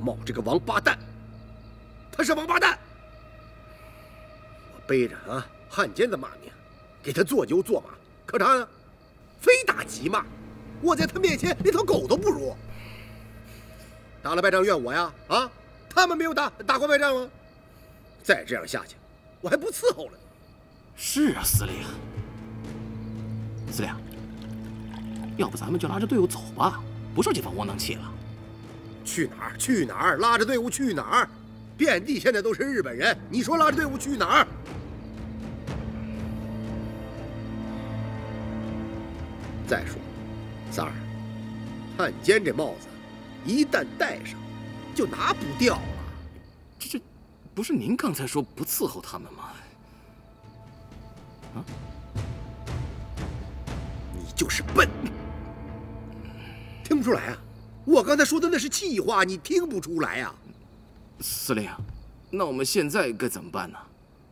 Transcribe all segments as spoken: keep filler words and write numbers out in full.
茂这个王八蛋，他是王八蛋！我背着啊汉奸的骂名，给他做牛做马，可他呢，非打即骂，我在他面前连条狗都不如。打了败仗怨我呀？啊，他们没有打打过败仗吗？再这样下去，我还不伺候了呢。 是啊，司令。司令，要不咱们就拉着队伍走吧，不受这帮窝囊气了。 去哪儿？去哪儿？拉着队伍去哪儿？遍地现在都是日本人，你说拉着队伍去哪儿？再说，三儿，汉奸这帽子一旦戴上，就拿不掉了。 这这，不是您刚才说不伺候他们吗？啊？ 你就是笨，听不出来啊？我刚才说的那是气话，你听不出来啊？ 司令，那我们现在该怎么办呢？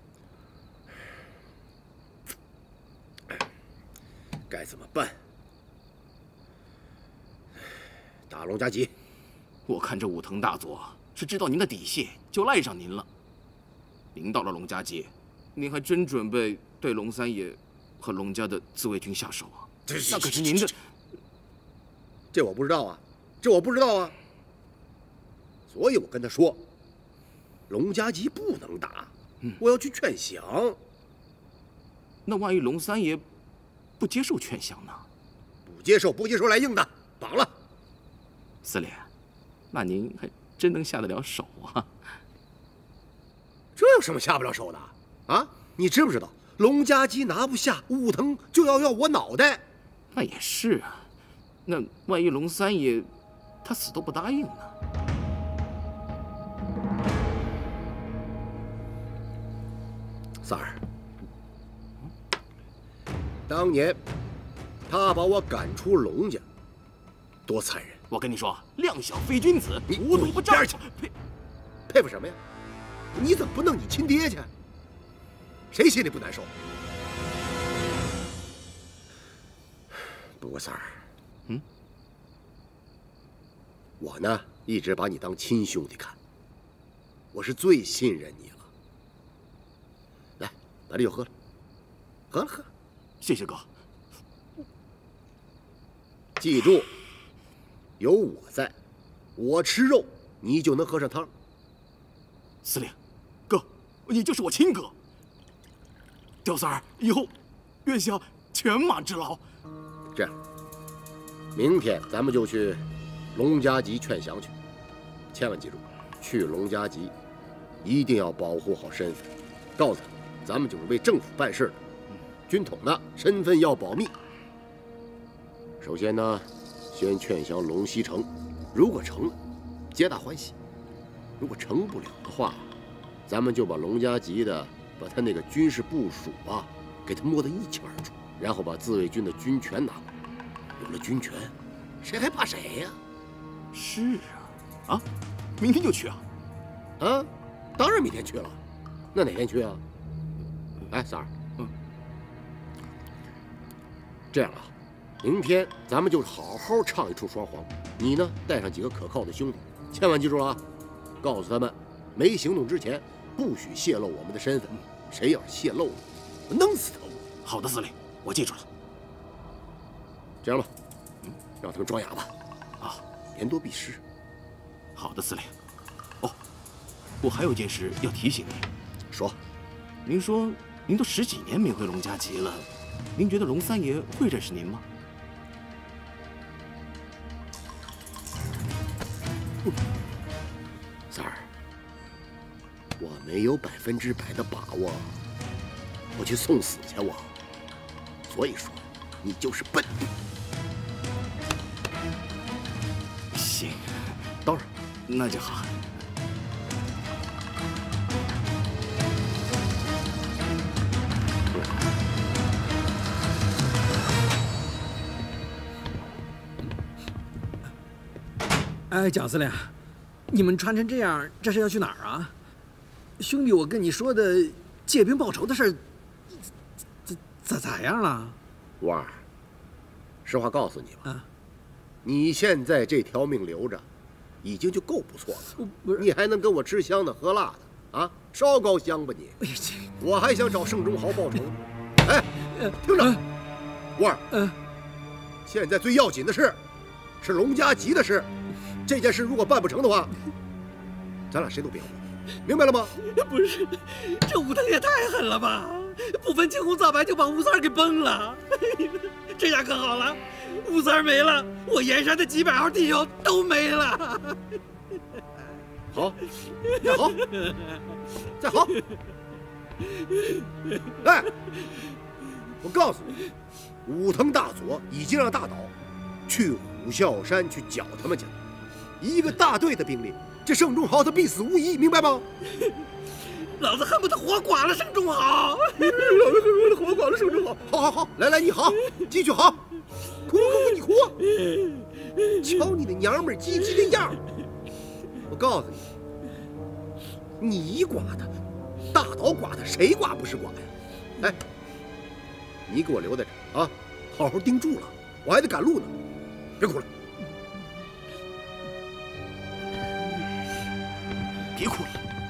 该怎么办？打龙家集。 我看这武藤大佐是知道您的底细，就赖上您了。您到了龙家集，您还真准备对龙三爷和龙家的自卫军下手啊？那可是您的。 这我不知道啊，这我不知道啊。所以我跟他说，龙家集不能打， 嗯、 我要去劝降。 那万一龙三爷不接受劝降呢？ 不接受，不接受来硬的，绑了。 司令，那您还真能下得了手啊？ 这有什么下不了手的啊？你知不知道，龙家集拿不下，武藤就要要我脑袋。 那也是啊，那万一龙三爷他死都不答应呢？ 三儿，当年他把我赶出龙家，多残忍！ 我跟你说，量小非君子， 你无毒不战。 佩佩服什么呀？你怎么不弄你亲爹去？谁心里不难受？不过三儿， 嗯， 我呢一直把你当亲兄弟看，我是最信任你了。来，把这酒喝了，喝了喝了。 谢谢哥。 记住，有我在，我吃肉，你就能喝上汤。 司令，哥，你就是我亲哥。刁三儿，以后愿下犬马之劳。 这样，明天咱们就去龙家集劝降去。千万记住，去龙家集一定要保护好身份，告诉他咱们就是为政府办事的，军统的身份要保密。首先呢，先劝降龙西城，如果成了，皆大欢喜；如果成不了的话，咱们就把龙家集的把他那个军事部署啊，给他摸得一清二楚，然后把自卫军的军权拿过来。有了军权，谁还怕谁呀？ 是啊，啊，明天就去啊？ 啊，当然明天去了。那哪天去啊？哎，三儿， 嗯， 这样啊，明天咱们就好好唱一出双簧。你呢，带上几个可靠的兄弟，千万记住了啊！告诉他们，没行动之前不许泄露我们的身份。谁要是泄露了，我弄死他！ 好的，司令，我记住了。 这样吧，嗯，让他们装哑巴， 啊， 言多必失。 好的，司令。哦，我还有一件事要提醒您。 说， 您说您都十几年没回龙家集了，您觉得龙三爷会认识您吗？ 三儿，我没有百分之百的把握，我去送死去我。所以说，你就是笨。 行， 当然， 那就好。 哎，蒋司令，你们穿成这样，这是要去哪儿啊？兄弟，我跟你说的借兵报仇的事儿，咋咋咋样了？ 五二，实话告诉你吧， 啊， 你现在这条命留着， 已经就够不错了。 不是， 你还能跟我吃香的喝辣的啊？烧高香吧你！我还想找盛中豪报仇。哎，听着，沃儿， 嗯， 现在最要紧的事是龙家集的事。这件事如果办不成的话，咱俩谁都别活，明白了吗？ 不是，这武藤也太狠了吧！不分青红皂白就把吴三儿给崩了，这下可好了，吴三儿没了，我盐山的几百号弟兄都没了。 好，再好，再好。哎，我告诉你，武藤大佐已经让大岛去虎啸山去剿他们去了，一个大队的兵力，这盛中豪他必死无疑，明白吗？ 老子恨不得活剐了盛中豪！ 老子恨不得活剐了盛中豪！好好好，来来，你好，继续好，哭哭哭，你哭！瞧你那娘们儿唧唧的样儿！我告诉你，你剐他，大岛剐他，谁剐不是剐呀？哎，你给我留在这儿啊，好好盯住了，我还得赶路呢。别哭了， 别哭了。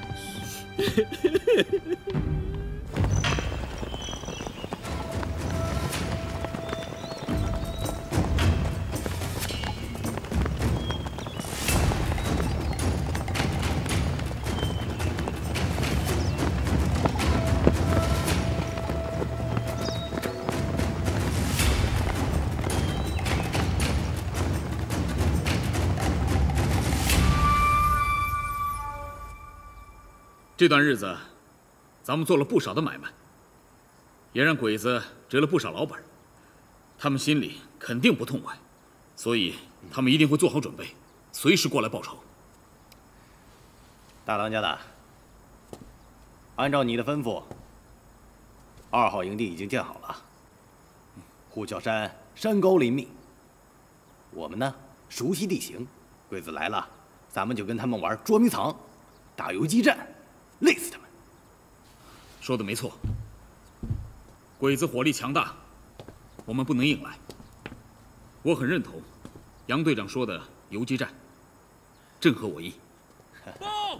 这段日子，咱们做了不少的买卖，也让鬼子折了不少老本，他们心里肯定不痛快，所以他们一定会做好准备，随时过来报仇。 大当家的，按照你的吩咐，二号营地已经建好了。虎啸山山高林密，我们呢熟悉地形，鬼子来了，咱们就跟他们玩捉迷藏、打游击战。累死他们！ 说的没错，鬼子火力强大，我们不能硬来。我很认同杨队长说的游击战，正合我意。 报！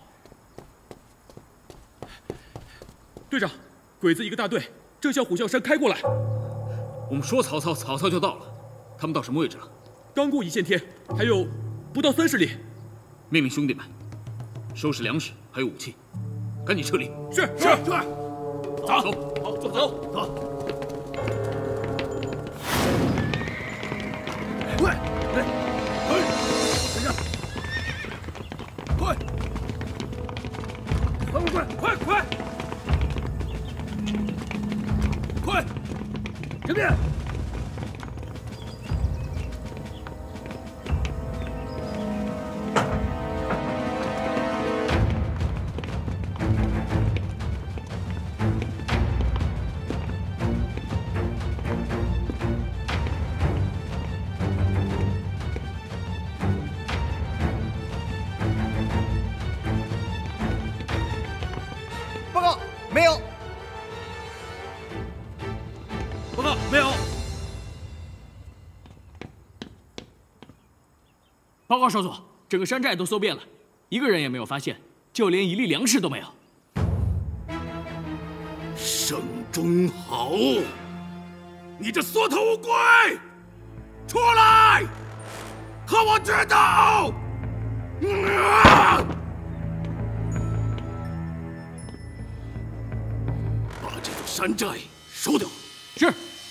队长，鬼子一个大队正向虎啸山开过来。 我们说曹操，曹操就到了。他们到什么位置了？ 刚过一线天，还有不到三十里。 命令兄弟们收拾粮食还有武器。赶紧撤离！ 是是是， 走走， 好，走走走。 快，来，快，跟上，快，快快快快快，快，这边。 没有。 报告，没有。 报告少佐，整个山寨都搜遍了，一个人也没有发现，就连一粒粮食都没有。 盛中豪，你这缩头乌龟，出来，和我决斗！啊！把这座山寨收掉。 是。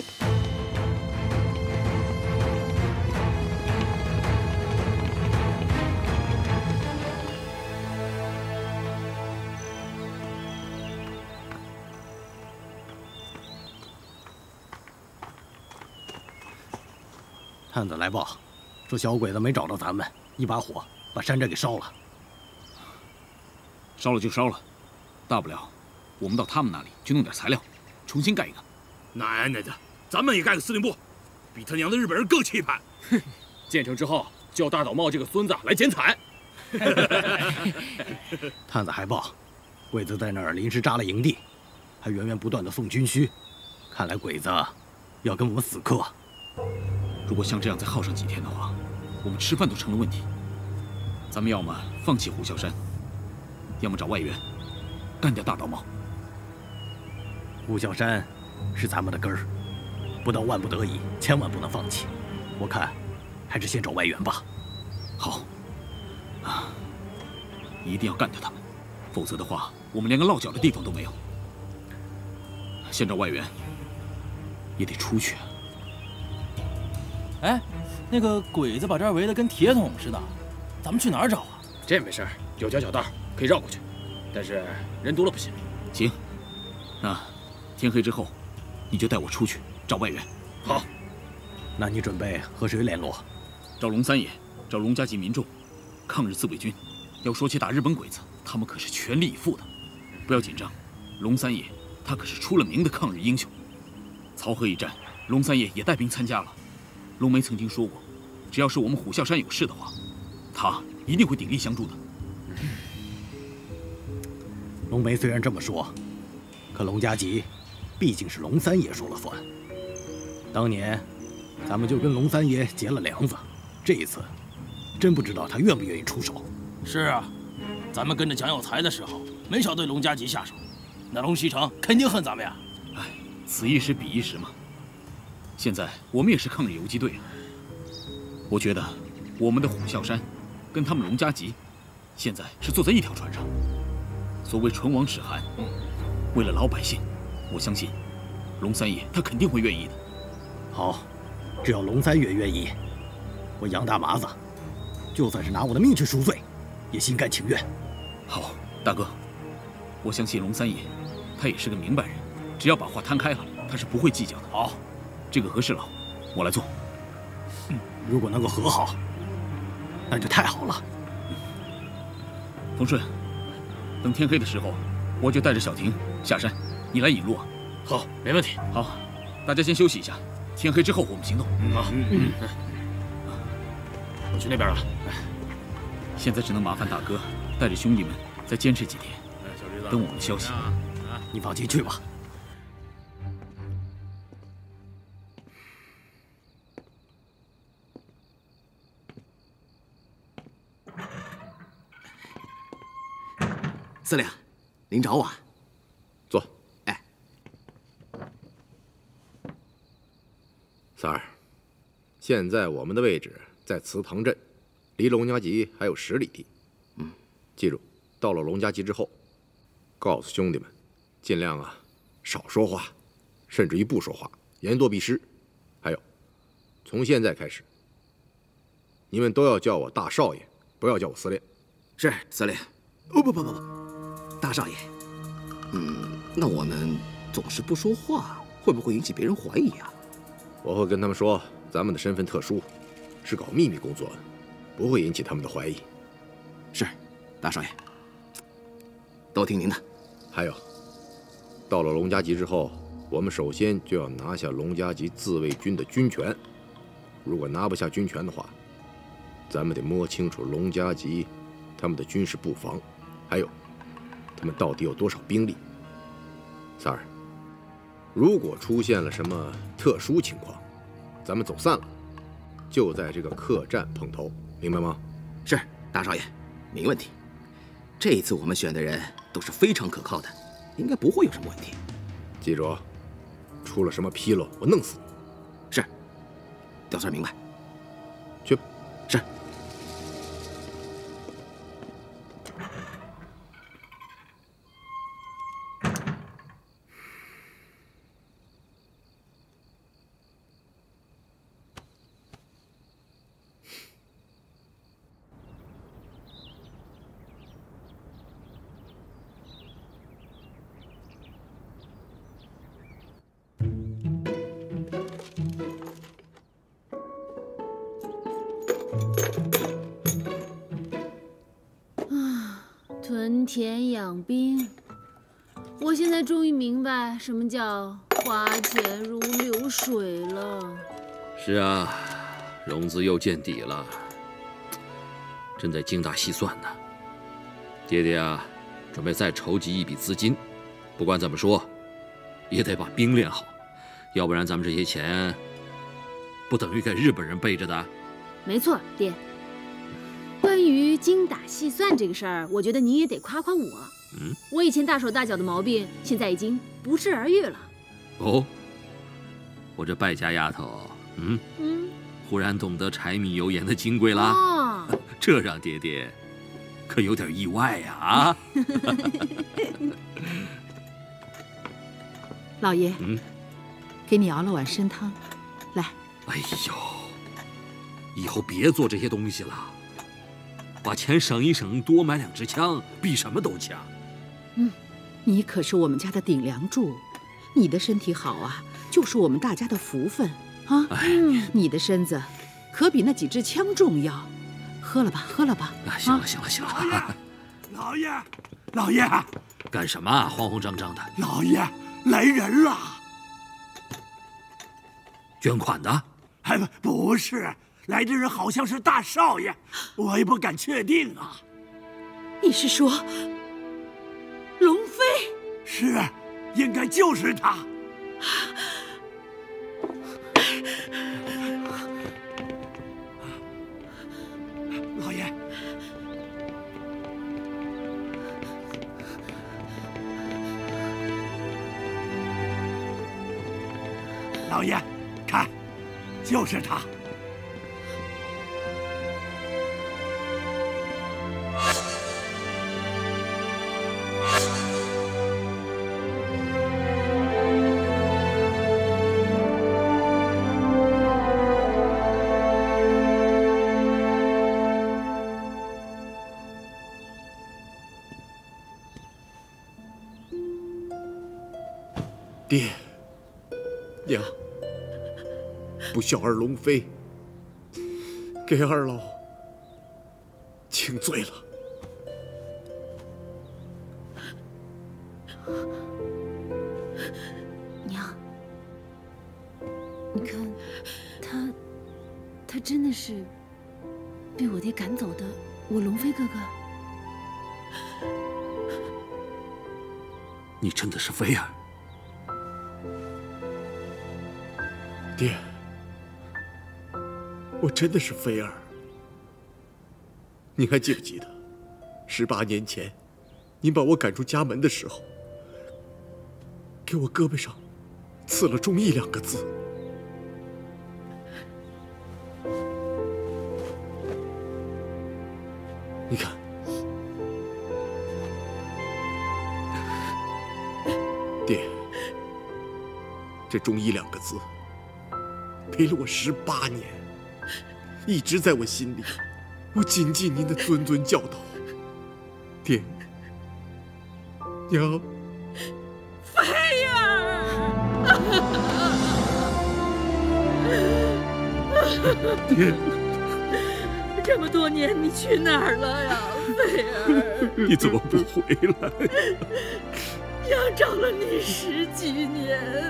探子来报，说小鬼子没找着咱们，一把火把山寨给烧了。 烧了就烧了，大不了我们到他们那里去弄点材料，重新盖一个。 奶奶的，咱们也盖个司令部，比他娘的日本人更气派。哼，建成之后叫大岛茂这个孙子来剪彩。 探子还报，鬼子在那儿临时扎了营地，还源源不断的送军需，看来鬼子要跟我们死磕。 如果像这样再耗上几天的话，我们吃饭都成了问题。 咱们要么放弃虎啸山，要么找外援，干掉大岛茂。 虎啸山是咱们的根儿，不到万不得已，千万不能放弃。我看，还是先找外援吧。 好，啊，一定要干掉他们，否则的话，我们连个落脚的地方都没有。先找外援，也得出去啊。 哎，那个鬼子把这儿围得跟铁桶似的，咱们去哪儿找啊？ 这没事儿，有条小道可以绕过去，但是人多了不行。 行，那天黑之后，你就带我出去找外援。 好， 那你准备和谁联络？ 找龙三爷，找龙家集民众，抗日自卫军。要说起打日本鬼子，他们可是全力以赴的。不要紧张，龙三爷他可是出了名的抗日英雄。漕河一战，龙三爷也带兵参加了。龙梅曾经说过，只要是我们虎啸山有事的话，他一定会鼎力相助的。 龙梅虽然这么说，可龙家集毕竟是龙三爷说了算。当年咱们就跟龙三爷结了梁子，这一次真不知道他愿不愿意出手。 是啊，咱们跟着蒋有才的时候，没少对龙家集下手，那龙锡成肯定恨咱们呀。 哎，此一时彼一时嘛。现在我们也是抗日游击队啊。我觉得我们的虎啸山跟他们龙家集现在是坐在一条船上。所谓唇亡齿寒，为了老百姓，我相信龙三爷他肯定会愿意的。 好，只要龙三爷愿意，我杨大麻子就算是拿我的命去赎罪，也心甘情愿。 好，大哥，我相信龙三爷，他也是个明白人，只要把话摊开了，他是不会计较的。 好， 这个和事佬，我来做。 嗯，如果能够和好，那就太好了。 冯顺，等天黑的时候，我就带着小婷下山，你来引路啊。 好，没问题。 好，大家先休息一下，天黑之后我们行动。 好，嗯嗯，我去那边了。 现在只能麻烦大哥带着兄弟们再坚持几天，等我们的消息。 你放心去吧。 司令，您找我啊？ 坐。 哎， 三儿，现在我们的位置在祠堂镇，离龙家集还有十里地。嗯，记住，到了龙家集之后，告诉兄弟们，尽量啊少说话，甚至于不说话，言多必失。还有，从现在开始，你们都要叫我大少爷，不要叫我司令。 是司令。哦不不不不。大少爷，嗯，那我们总是不说话，会不会引起别人怀疑啊？ 我会跟他们说，咱们的身份特殊，是搞秘密工作的，不会引起他们的怀疑。 是，大少爷，都听您的。 还有，到了龙家集之后，我们首先就要拿下龙家集自卫军的军权。如果拿不下军权的话，咱们得摸清楚龙家集他们的军事布防，还有他们到底有多少兵力。三儿，如果出现了什么特殊情况，咱们走散了，就在这个客栈碰头，明白吗？ 是，大少爷，没问题。这一次我们选的人都是非常可靠的，应该不会有什么问题。 记住，出了什么纰漏，我弄死你。 是，刁三明白。 去吧。 是。 屯田养兵，我现在终于明白什么叫花钱如流水了。 是啊，融资又见底了，正在精打细算呢。爹爹啊，准备再筹集一笔资金，不管怎么说，也得把兵练好，要不然咱们这些钱，不等于给日本人背着的。 没错，爹。 关于精打细算这个事儿，我觉得你也得夸夸我。 嗯， 我以前大手大脚的毛病，现在已经不治而愈了。 哦，我这败家丫头，嗯嗯， 忽然懂得柴米油盐的金贵啦。 哦， 这让爹爹可有点意外呀！啊， 老爷， 嗯， 给你熬了碗参汤，来。 哎呦，以后别做这些东西了，把钱省一省，多买两支枪，比什么都强。 嗯，你可是我们家的顶梁柱，你的身体好啊，就是我们大家的福分啊。 哎， 你的身子可比那几支枪重要。喝了吧，喝了吧。 啊，行了，行了，行了。 老爷，老爷， 干什么啊？慌慌张张的。 老爷，来人了。 捐款的？ 哎，不，不是，来的人好像是大少爷，我也不敢确定啊。 你是说龙飞？ 是，应该就是他。老爷，老爷，看，就是他。 爹，娘，不孝儿龙飞，给二老请罪了。 娘，你看，他，他真的是被我爹赶走的，我龙飞哥哥。 你真的是飞儿？ 爹，我真的是飞儿。您还记不记得，十八年前，您把我赶出家门的时候，给我胳膊上刺了“忠义”两个字。你看，爹，这“忠义”两个字。陪了我十八年，一直在我心里，我谨记您的谆谆教导。爹，娘， 飞儿，爹， 这么多年你去哪儿了呀，飞儿？ 你怎么不回来？ 娘找了你十几年。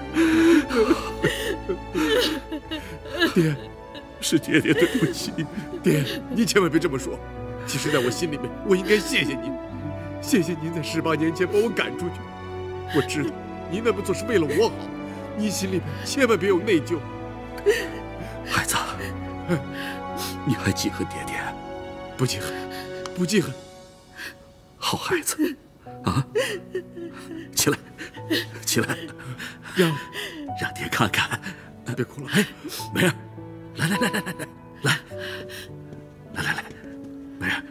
爹，是爹爹对不起。爹，您千万别这么说。其实，在我心里面，我应该谢谢您，谢谢您在十八年前把我赶出去。我知道您那么做是为了我好，您心里面千万别有内疚。 孩子，你还记恨爹爹？ 不记恨，不记恨。 好孩子，啊！起来，起来， 让让爹看看。 别哭了， 哎，梅儿，来来来来来来来，来来来，梅儿，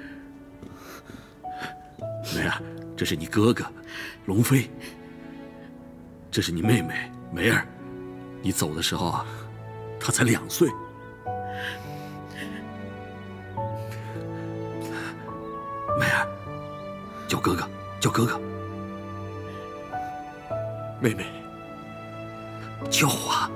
梅儿，这是你哥哥，龙飞。这是你妹妹梅儿，你走的时候啊，她才两岁。梅儿，叫哥哥，叫哥哥。 妹妹， 叫啊！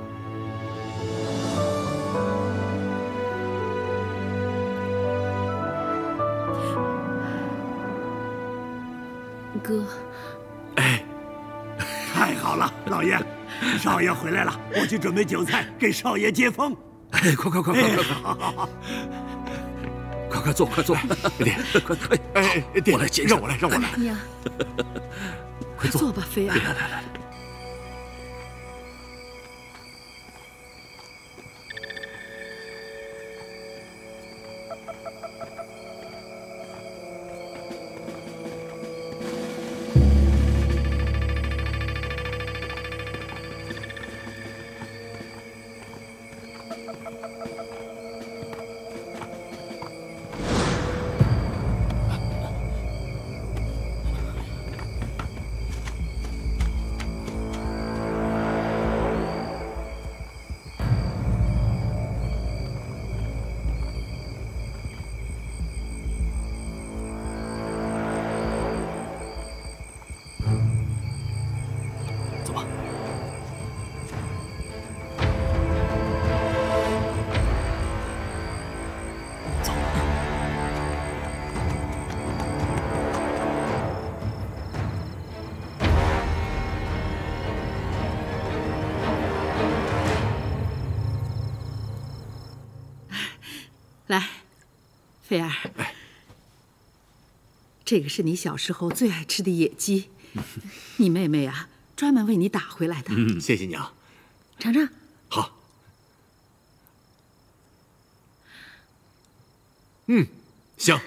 哥， 哎，太好了，老爷，少爷回来了，我去准备酒菜给少爷接风。 哎，快快快快快快！快快坐，快坐，爹，快快！ 哎哎，爹， 我来接， 让我来，让我来。 娘， 快坐坐吧，飞儿。 来来来。 来，菲儿，这个是你小时候最爱吃的野鸡，你妹妹啊专门为你打回来的。 嗯，谢谢娘。 尝尝。 好。嗯，香。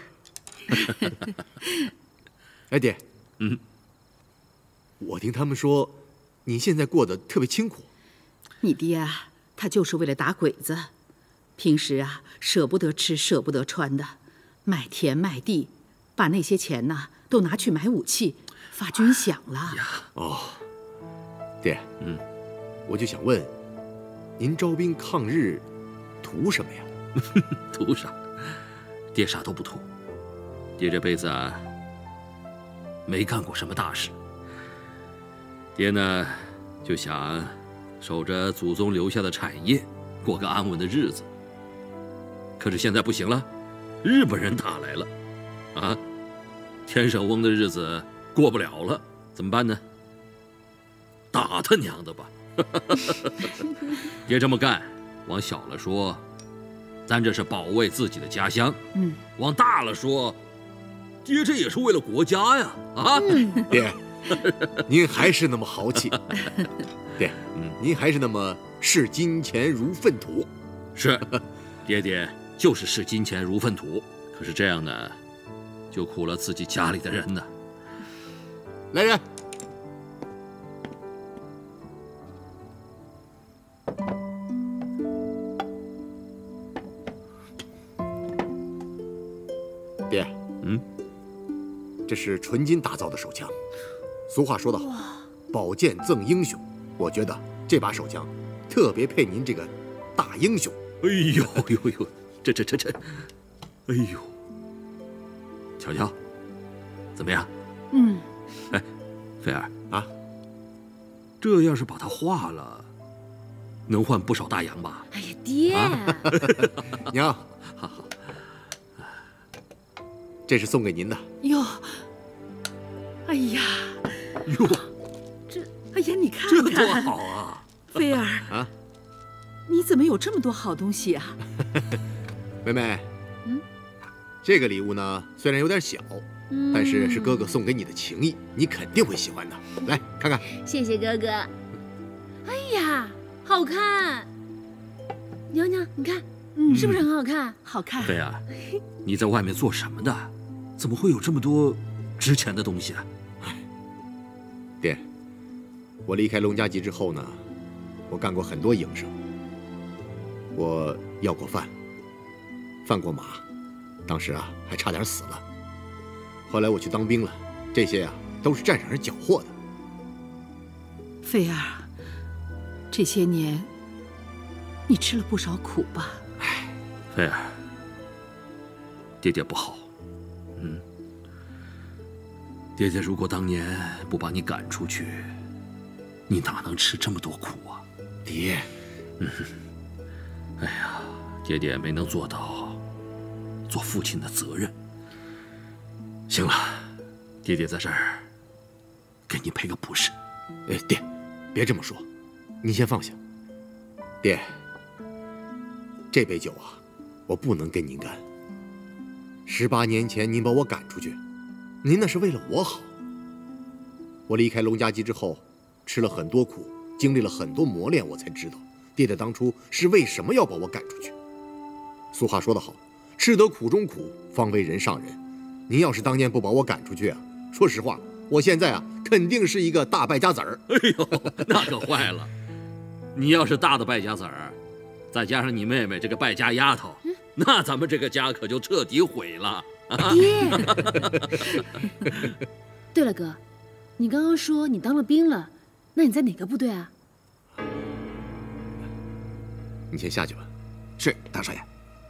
哎，爹。 嗯。 我听他们说，你现在过得特别清苦。 你爹啊，他就是为了打鬼子。 平时啊，舍不得吃，舍不得穿的，卖田卖地，把那些钱呢都拿去买武器，发军饷了。 哦，爹，嗯，我就想问，您招兵抗日，图什么呀？ 图啥？爹啥都不图。爹这辈子啊，没干过什么大事。爹呢，就想守着祖宗留下的产业，过个安稳的日子。 可是现在不行了，日本人打来了，啊，天省翁的日子过不了了，怎么办呢？打他娘的吧！别这么干，往小了说，咱这是保卫自己的家乡； 嗯， 往大了说，爹这也是为了国家呀！啊， 嗯、 爹，您还是那么豪气。爹，嗯，您还是那么视金钱如粪土。 是，爹爹。 就是视金钱如粪土，可是这样呢，就苦了自己家里的人呢。 来人，爹， 嗯， 这是纯金打造的手枪。俗话说得好，宝剑赠英雄。我觉得这把手枪特别配您这个大英雄。 哎呦呦呦！ 这这这这，哎呦，瞧瞧，怎么样？ 嗯， 哎，菲儿啊， 这要是把它化了，能换不少大洋吧？ 哎呀，爹， 啊、娘，好好，这是送给您的。 哟，哎呀， 哟， 这，哎呀，你看这看， 多好啊！ 菲儿啊， 你怎么有这么多好东西啊？ 妹妹， 嗯， 这个礼物呢虽然有点小， 嗯、 但是是哥哥送给你的情谊，你肯定会喜欢的。来看看， 谢谢哥哥。哎呀，好看！娘娘，你看，嗯，是不是很好看？ 好看。 菲儿，你在外面做什么的？怎么会有这么多值钱的东西啊？ 爹，我离开龙家集之后呢，我干过很多营生，我要过饭。 犯过马，当时啊还差点死了。后来我去当兵了，这些啊都是战场上缴获的。 菲儿，这些年你吃了不少苦吧？ 哎，菲儿，爹爹不好，嗯，爹爹如果当年不把你赶出去，你哪能吃这么多苦啊？ 爹， 嗯，哎呀，爹爹没能做到。 做父亲的责任。行了，爹爹在这儿给你赔个不是。 哎，爹，别这么说，您先放下。爹，这杯酒啊，我不能跟您干。十八年前您把我赶出去，您那是为了我好。我离开龙家集之后，吃了很多苦，经历了很多磨练，我才知道爹爹当初是为什么要把我赶出去。俗话说得好。 吃得苦中苦，方为人上人。您要是当年不把我赶出去啊，说实话，我现在啊肯定是一个大败家子儿。 哎呦，那可坏了！你要是大的败家子儿， 再加上你妹妹这个败家丫头，嗯、那咱们这个家可就彻底毁了。 爹，对了，哥，你刚刚说你当了兵了，那你在哪个部队啊？ 你先下去吧。 是，大少爷。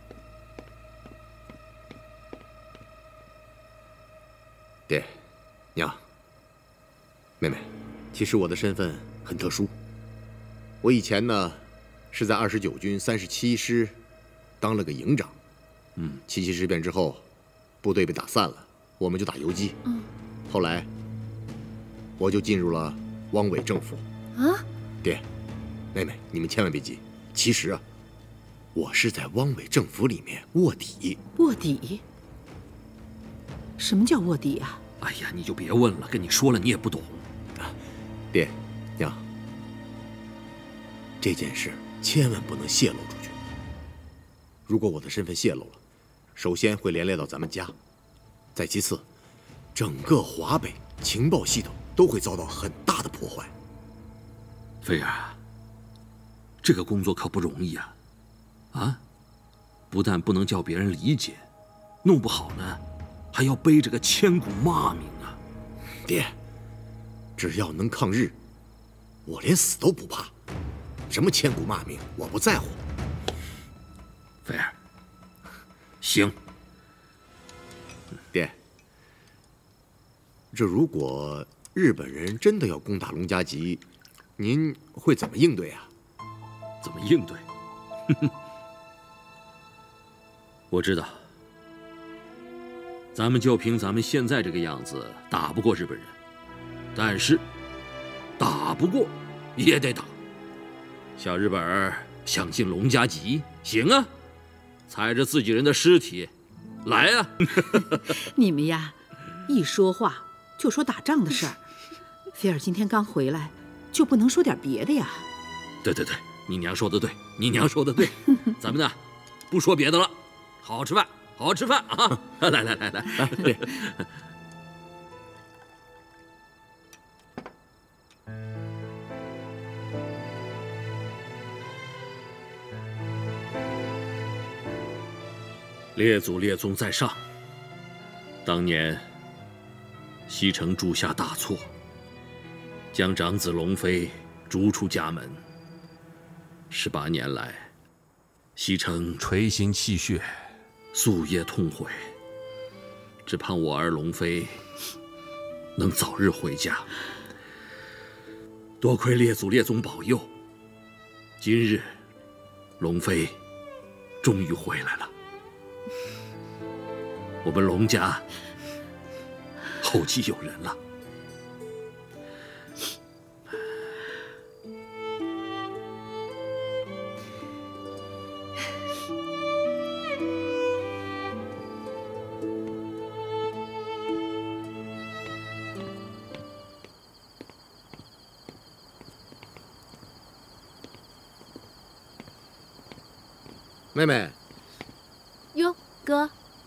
爹，娘，妹妹，其实我的身份很特殊。我以前呢是在二十九军三十七师当了个营长。嗯，七七事变之后，部队被打散了，我们就打游击。嗯，后来我就进入了汪伪政府。啊，爹，妹妹，你们千万别急。其实啊，我是在汪伪政府里面卧底。 卧底？什么叫卧底啊？ 哎呀，你就别问了，跟你说了你也不懂。 啊，爹，娘，这件事千万不能泄露出去。如果我的身份泄露了，首先会连累到咱们家，再其次，整个华北情报系统都会遭到很大的破坏。 飞儿，这个工作可不容易啊！啊，不但不能叫别人理解，弄不好呢，还要背着个千古骂名啊！ 爹，只要能抗日，我连死都不怕。什么千古骂名，我不在乎。 飞儿，行。 爹，这如果日本人真的要攻打龙家集，您会怎么应对啊？ 怎么应对？我知道，咱们就凭咱们现在这个样子，打不过日本人。但是，打不过也得打。小日本儿想进龙家集，行啊，踩着自己人的尸体，来啊！ 你们呀，一说话就说打仗的事儿。菲儿今天刚回来，就不能说点别的呀？ 对对对，你娘说的对，你娘说的对，咱们呢，不说别的了，好好吃饭，好好吃饭啊！来来来来，对。列祖列宗在上，当年西城铸下大错，将长子龙飞逐出家门。十八年来，西城垂心泣血，夙夜痛悔，只盼我儿龙飞能早日回家。多亏列祖列宗保佑，今日龙飞终于回来了。我们龙家后继有人了。 妹妹。 哟，哥。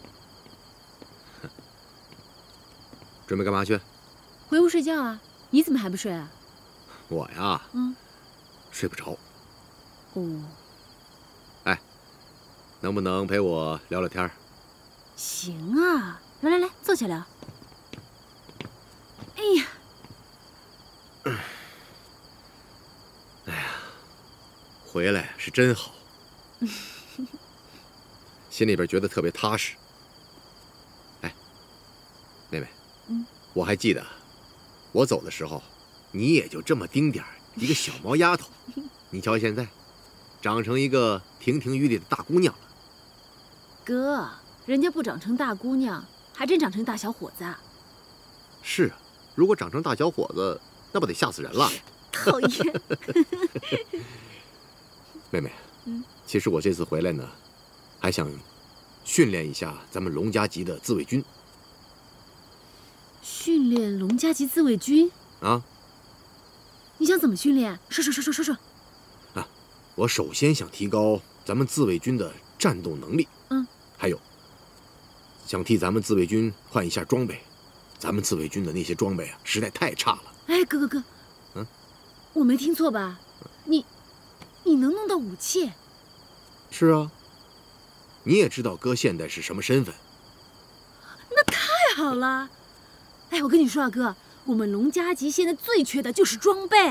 准备干嘛去？ 回屋睡觉啊！你怎么还不睡啊？ 我呀， 嗯， 睡不着。 哦。 哎，能不能陪我聊聊天？ 行啊，来来来，坐下聊。哎呀， 哎呀，回来是真好，心里边觉得特别踏实。哎，妹妹。嗯，我还记得，我走的时候，你也就这么丁点儿一个小毛丫头，你瞧现在，长成一个亭亭玉立的大姑娘了。 哥，人家不长成大姑娘，还真长成大小伙子啊。 是啊，如果长成大小伙子，那不得吓死人了。 讨厌。 妹妹，嗯，其实我这次回来呢，还想训练一下咱们龙家集的自卫军。 训练龙家集自卫军啊？ 你想怎么训练？说说说说说说。 啊，我首先想提高咱们自卫军的战斗能力。嗯。还有，想替咱们自卫军换一下装备，咱们自卫军的那些装备啊，实在太差了。 哎，哥哥哥， 嗯， 我没听错吧？你，你能弄到武器？ 是啊，你也知道哥现在是什么身份。 那太好了！哎，我跟你说啊，哥，我们龙家集现在最缺的就是装备。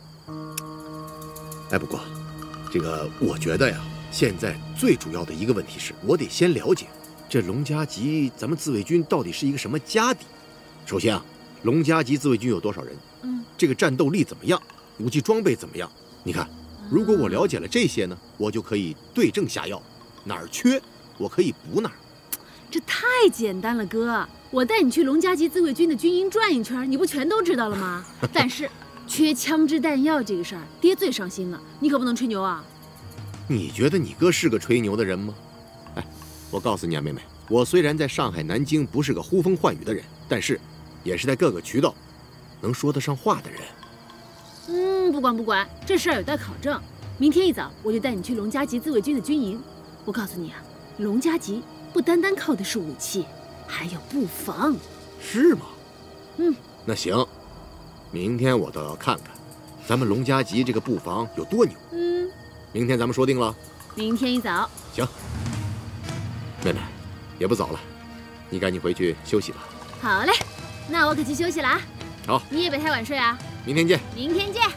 哎，不过，这个我觉得呀，现在最主要的一个问题是，我得先了解这龙家集咱们自卫军到底是一个什么家底。首先啊，龙家集自卫军有多少人？嗯，这个战斗力怎么样？武器装备怎么样？你看，如果我了解了这些呢，我就可以对症下药，哪儿缺我可以补哪儿。 这太简单了，哥，我带你去龙家集自卫军的军营转一圈，你不全都知道了吗？但是缺枪支弹药这个事儿，爹最伤心了，你可不能吹牛啊！ 你觉得你哥是个吹牛的人吗？哎，我告诉你啊，妹妹，我虽然在上海、南京不是个呼风唤雨的人，但是也是在各个渠道能说得上话的人。 嗯，不管不管，这事儿有待考证。明天一早我就带你去龙家集自卫军的军营。我告诉你啊，龙家集不单单靠的是武器，还有布防。 是吗？ 嗯， 那行，明天我倒要看看咱们龙家集这个布防有多牛。 嗯， 明天咱们说定了。 明天一早。 行，妹妹，也不早了，你赶紧回去休息吧。 好嘞，那我可去休息了啊。 好， 你也别太晚睡啊。 明天见。 明天见。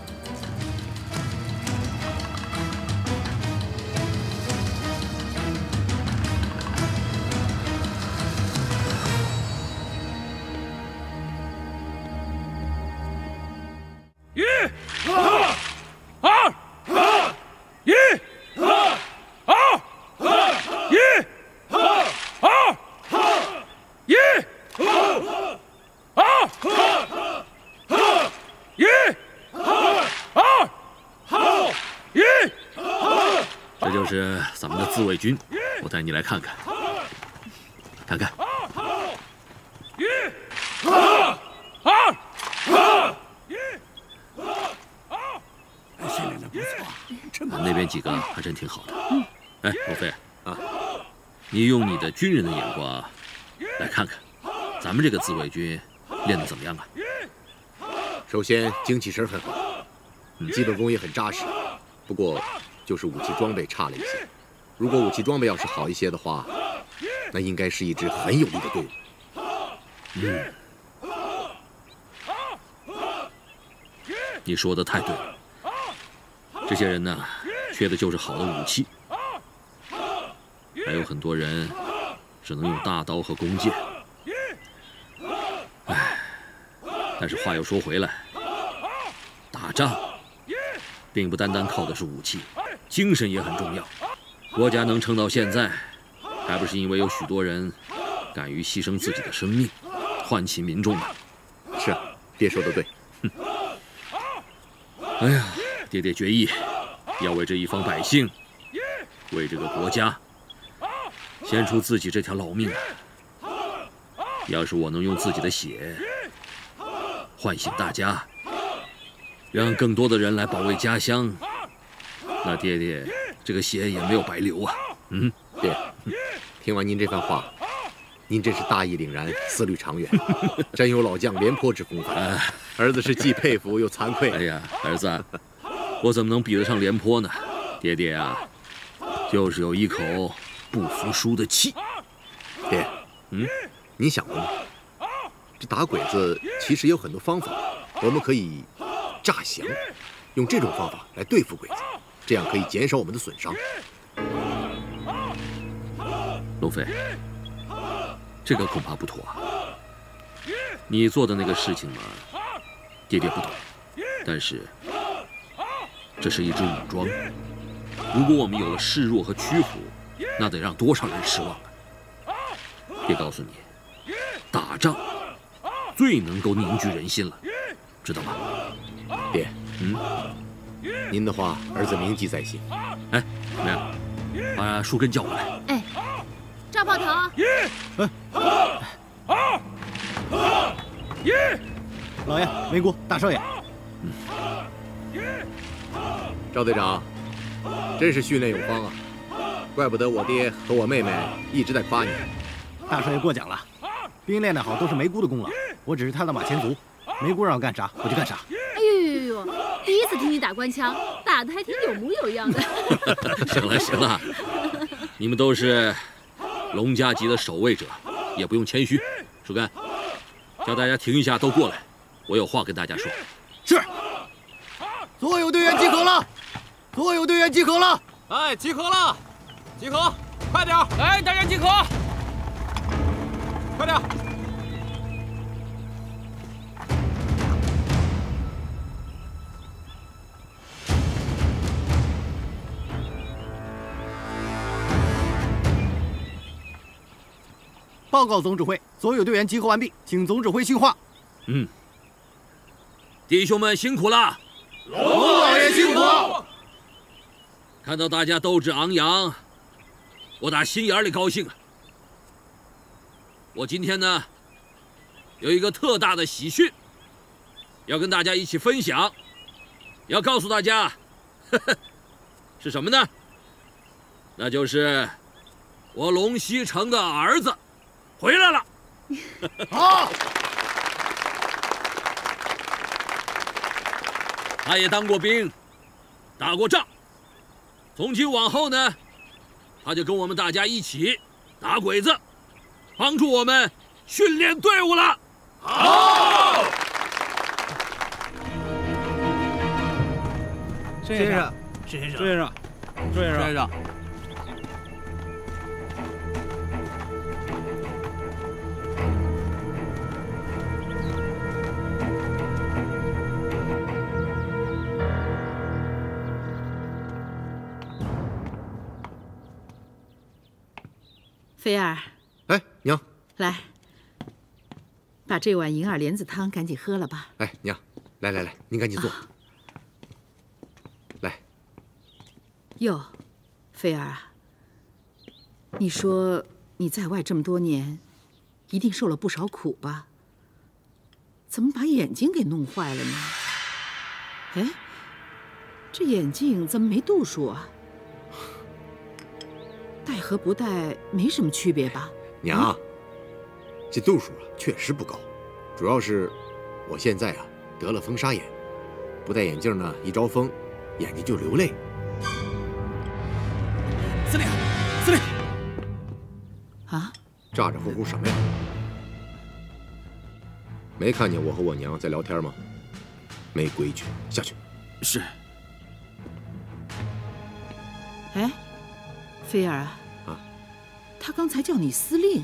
一、二、二、一、二、二、一、二、一、二、一、二、一。 这就是咱们的自卫军，我带你来看看，看看。 一、二、二、一。训练的不错， 那边几个还真挺好的。哎，罗飞啊，你用你的军人的眼光来看看，咱们这个自卫军练得怎么样啊？ 首先精气神很好，基本功也很扎实，不过就是武器装备差了一些。如果武器装备要是好一些的话，那应该是一支很有力的队伍。 嗯，你说的太对了。这些人呢，缺的就是好的武器，还有很多人只能用大刀和弓箭。唉，但是话又说回来，打仗并不单单靠的是武器，精神也很重要。国家能撑到现在，还不是因为有许多人敢于牺牲自己的生命，唤起民众吗？ 是啊，爹说的对。 哼。哎呀，爹爹决意要为这一方百姓，为这个国家，献出自己这条老命来。要是我能用自己的血唤醒大家，让更多的人来保卫家乡，那爹爹这个血也没有白流啊。嗯， 爹，听完您这番话，您真是大义凛然，思虑长远，真有老将廉颇之风范。儿子是既佩服又惭愧。 哎呀，儿子，我怎么能比得上廉颇呢？爹爹啊，就是有一口不服输的气。 爹，嗯，你想过吗？这打鬼子其实有很多方法，我们可以诈降，用这种方法来对付鬼子，这样可以减少我们的损伤。 龙飞，这个恐怕不妥啊。你做的那个事情嘛，爹爹不懂，但是这是一支武装，如果我们有了示弱和屈服，那得让多少人失望啊！爹告诉你，打仗最能够凝聚人心了，知道吗？ 爹，嗯，您的话儿子铭记在心。 哎，怎么样？把树根叫过来。 哎，赵炮头。 一、二、二、一。 老爷、梅姑、大少爷。 嗯。 赵队长，真是训练有方啊！怪不得我爹和我妹妹一直在夸你。 大少爷过奖了，兵练得好都是梅姑的功劳，我只是他的马前卒。梅姑让我干啥我就干啥。 哎呦呦呦呦！第一次听你打官腔，大打的还挺有模有样的。 行了行了，你们都是龙家集的守卫者，也不用谦虚。树根，叫大家停一下，都过来，我有话跟大家说。 是。所有队员集合了，所有队员集合了。 哎，集合了，集合，快点！来，大家集合，快点！ 报告总指挥，所有队员集合完毕，请总指挥训话。 嗯，弟兄们辛苦了， 龙老爷辛苦。 看到大家斗志昂扬，我打心眼里高兴啊！我今天呢，有一个特大的喜讯，要跟大家一起分享，要告诉大家，呵呵，是什么呢？那就是我龙西城的儿子回来了。 好。 他也当过兵，打过仗。从今往后呢，他就跟我们大家一起打鬼子，帮助我们训练队伍了。 好。 先生，先生，先生，先生，先生。 菲儿， 哎，娘， 来，把这碗银耳莲子汤赶紧喝了吧。 哎，娘，来来来，您赶紧坐。啊、来。 哟，菲儿啊，你说你在外这么多年，一定受了不少苦吧？怎么把眼睛给弄坏了呢？哎，这眼镜怎么没度数啊？戴和不戴没什么区别吧？ 娘，嗯、这度数啊确实不高，主要是我现在啊得了风沙眼，不戴眼镜呢，一招风，眼睛就流泪。 司令，司令， 啊， 咋咋呼呼什么呀？没看见我和我娘在聊天吗？没规矩，下去。 是。 哎。菲儿啊， 啊， 他刚才叫你司令，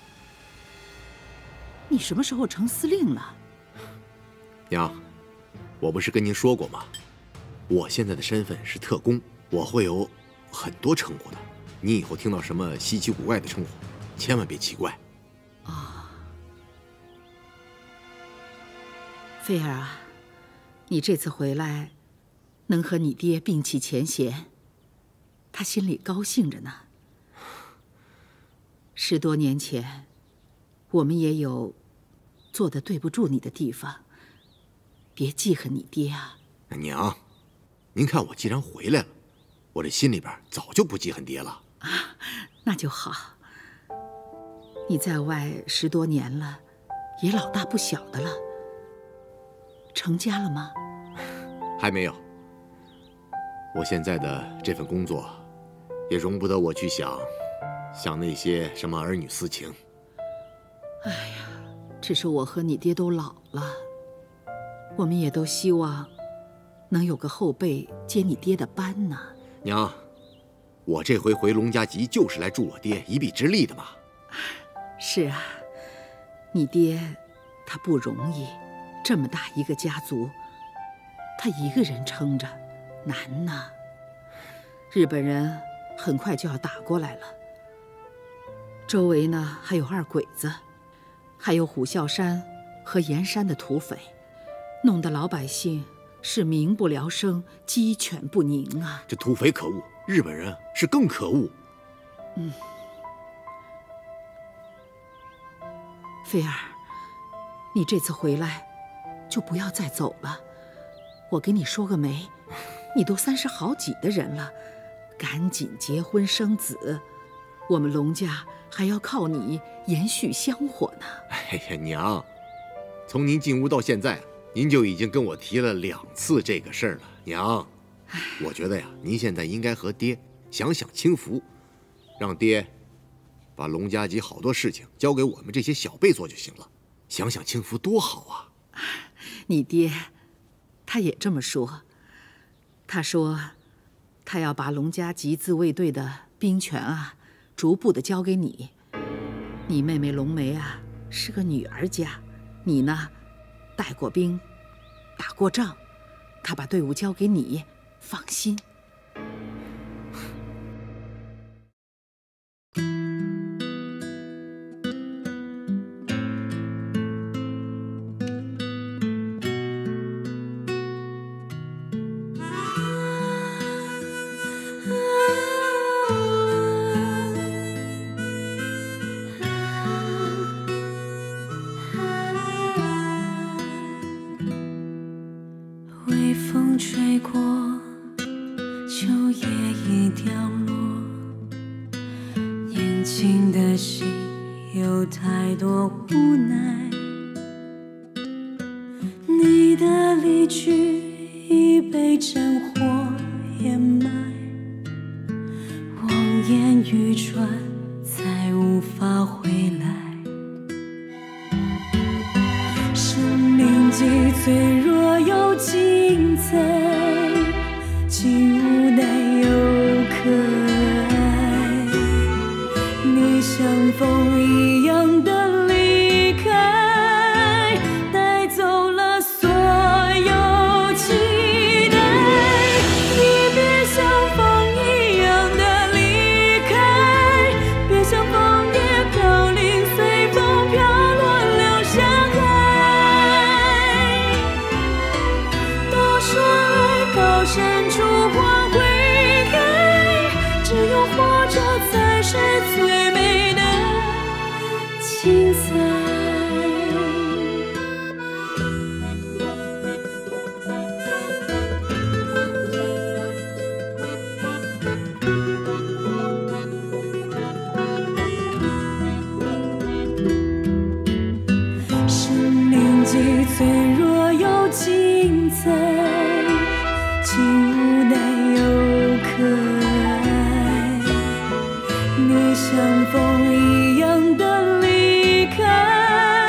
你什么时候成司令了？ 娘，我不是跟您说过吗？我现在的身份是特工，我会有很多称呼的。你以后听到什么稀奇古怪的称呼，千万别奇怪。 啊，菲儿啊，你这次回来，能和你爹并弃前嫌。他心里高兴着呢。十多年前，我们也有做的对不住你的地方，别记恨你爹啊。 娘，您看我既然回来了，我这心里边早就不记恨爹了。 啊，那就好。你在外十多年了，也老大不小的了。成家了吗？ 还没有。我现在的这份工作。也容不得我去想，想那些什么儿女私情。 哎呀，只是我和你爹都老了，我们也都希望能有个后辈接你爹的班呢。 娘，我这回回龙家集就是来助我爹一臂之力的嘛。 是啊，你爹他不容易，这么大一个家族，他一个人撑着，难呐。日本人很快就要打过来了，周围呢还有二鬼子，还有虎啸山和盐山的土匪，弄得老百姓是民不聊生，鸡犬不宁啊！ 这土匪可恶，日本人是更可恶。 嗯，菲儿，你这次回来就不要再走了。我给你说个媒，你都三十好几的人了。赶紧结婚生子，我们龙家还要靠你延续香火呢。 哎呀，娘，从您进屋到现在，您就已经跟我提了两次这个事儿了。娘， 我觉得呀，您现在应该和爹享享清福，让爹把龙家集好多事情交给我们这些小辈做就行了。享享清福多好啊！ 你爹，他也这么说。他说，他要把龙家集自卫队的兵权啊，逐步的交给你。你妹妹龙梅啊，是个女儿家，你呢，带过兵，打过仗，他把队伍交给你，放心。 微风吹过，秋叶已掉落，年轻的心有太多无奈。你的离去已被战火掩埋，望眼欲穿，再无法回来。生命既脆弱又精彩，情无奈又可爱。你像风一样的离开，带走了所有期待。你别像风一样的离开，别像枫叶飘零，随风飘落，流向海。都说爱到深处花会开，只有活着才是最美的精彩。生命既脆弱又精彩，情无奈又可爱。你像风一样的离开，